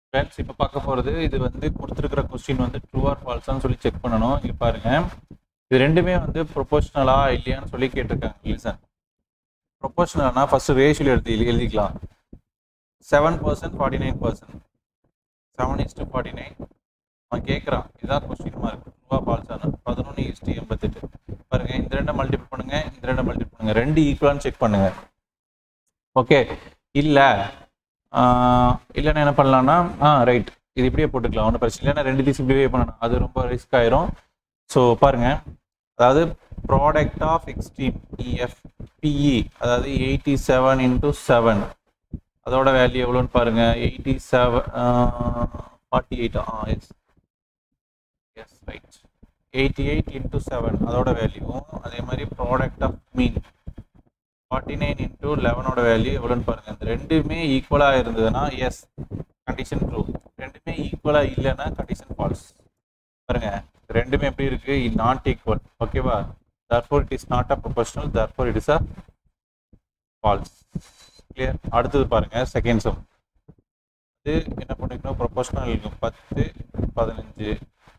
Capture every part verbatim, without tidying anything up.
Friends இப்போ பார்க்க போகிறது இது வந்து கொடுத்துருக்கிற கொஸ்டின் வந்து ட்ரூ ஆர் ஃபால்ஸான்னு சொல்லி செக் பண்ணணும். இங்கே பாருங்க, இது ரெண்டுமே வந்து ப்ரொபோஷனலா இல்லையான்னு சொல்லி கேட்டிருக்காங்க. லிசன், ப்ரொபோஷனல்னா ஃபர்ஸ்ட் ரேஷியோ எழுதி எழுதிக்கலாம். Seven percent forty nine percent seven is to forty nine அவன் கேட்குறான். இதுதான் கொஸ்டின் மார்க், ட்ரூவா ஃபால்ஸானு. பதினொன்று இஸ்டு எண்பத்தெட்டு பாருங்க, இந்த ரெண்டை மல்டிபிள் பண்ணுங்க, இந்த ரெண்டை மல்டிபிள் பண்ணுங்க, ரெண்டு ஈக்குவலான்னு செக் பண்ணுங்க. ஓகே, இல்லை இல்லைன்னா என்ன பண்ணலாம்னா ஆ ரைட், இது இப்படியே போட்டுக்கலாம், ஒன்றும் பிரச்சனை இல்லைன்னா ரெண்டு சிம்பிளிஃபை பண்ணணும், அது ரொம்ப ரிஸ்க் ஆயிரும். ஸோ பாருங்க, அதாவது product of extreme E F B E, அதாவது எயிட்டி செவன் இன்டூ செவன், அதோட வேல்யூ எவ்வளோன்னு பாருங்க. எயிட்டி செவன் ஃபார்ட்டி எயிட் ஆ yes yes right, eighty eight into seven அதோட வேல்யூவும், அதே மாதிரி product of mean forty nine into லெவனோட வேல்யூ எவ்வளோன்னு பாருங்கள். இந்த ரெண்டுமே ஈக்குவலாக இருந்ததுன்னா எஸ், கண்டிஷன் ட்ரூ. ரெண்டுமே ஈக்குவலாக இல்லைன்னா கண்டிஷன் ஃபால்ஸ். பாருங்க, ரெண்டுமே எப்படி இருக்கு, நாட் ஈக்குவல். ஓகேவா, therefore it is not a proportional, therefore it is a false. Clear. அடுத்தது பாருங்க, செகண்ட் சம். இது என்ன பண்ணிக்கணும், ப்ரொபோஷனல் இருக்கும். பத்து பதினஞ்சு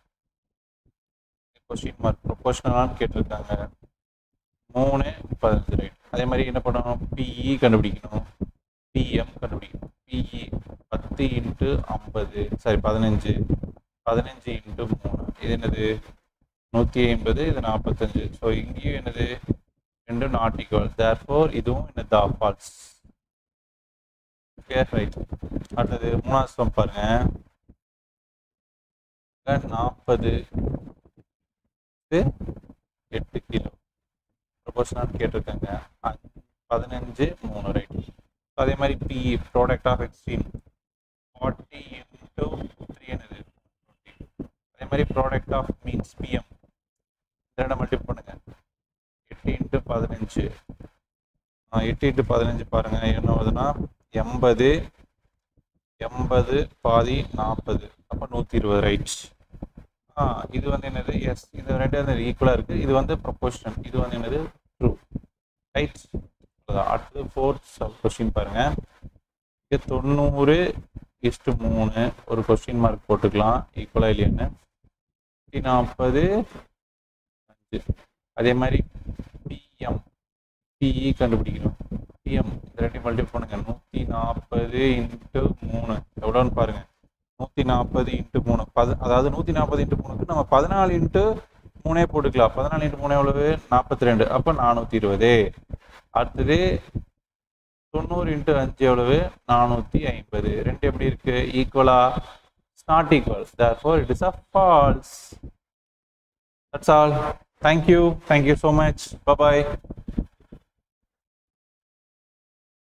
கொஸ்டின் மார்க், ப்ரொபோஷனலான்னு கேட்டிருக்காங்க. மூணு பதினஞ்சு ரைட். அதே மாதிரி என்ன பண்ணணும், பிஇ கண்டுபிடிக்கணும், பிஎம் கண்டுபிடிக்கணும். பிஇ பத்து இன்ட்டு ஐம்பது சாரி பதினஞ்சு, பதினஞ்சு இன்ட்டு மூணு, இது என்னது நூற்றி ஐம்பது, இது நாற்பத்தஞ்சு. ஸோ இங்கேயும் என்னது ரெண்டும் நாட் ஈக்குவல், தேர்ஃபோர் இதுவும் என்னது ஃபால்ஸ். Okay right. அடுத்தது மூணாவது சம் பாருங்க, நாற்பது எட்டு கிலோ ப்ரொபோஷனல் கேட்டிருக்காங்க. பதினஞ்சு மூணு ரைட். அதே மாதிரி B E product of extreme forty into three என்னது டுவெண்ட்டி. அதே மாதிரி ப்ராடக்ட் ஆஃப் மீன்ஸ் பிஎம் ரெண்டை மல்டிபிள் பண்ணுங்க. எட்டு இன்ட்டு பதினஞ்சு, எட்டு இன்ட்டு பதினஞ்சு பாருங்க என்ன வருதுன்னா எண்பது, எண்பது பாதி நாற்பது, அப்போ நூற்றி இருபது ரைட். ஆ இது வந்து என்னது எஸ், இது ரெண்டு வந்து ஈக்குவலாக இருக்குது. இது வந்து ப்ரொபோஷனல், இது வந்து என்னது ட்ரூ ரைட். அடுத்தது ஃபோர்த் கொஸ்டின் பாருங்க, இது தொண்ணூறு இஸ்டு மூணு ஒரு கொஸ்டின் மார்க் போட்டுக்கலாம், ஈக்குவலாக இல்லையான்னு. நூற்றி நாற்பது அஞ்சு. அதே மாதிரி பிஎம் பிஇ கண்டுபிடிக்கணும். பிஎம் இந்த ரெண்டையும் மல்டிபிள் பண்ணுங்க. நூற்றி நாற்பது இன்ட்டு மூணு எவ்வளோன்னு பாருங்க. நூற்றி நாற்பது இன்ட்டு மூணு பத அதாவது நூற்றி நாற்பது இன்ட்டு மூணுக்கு நம்ம பதினாலு இன்ட்டு மூணே போட்டுக்கலாம். பதினாலு இன்ட்டு மூணு எவ்வளவு நாற்பத்தி ரெண்டு, அப்போ நானூற்றி இருபது. அடுத்தது தொண்ணூறு இன்ட்டு அஞ்சு எவ்வளவு நானூற்றி ஐம்பது. ரெண்டு எப்படி இருக்கு, ஈக்குவலா? It's not equal, therefore it is a false. That's all. Thank you. Thank you so much. Bye bye.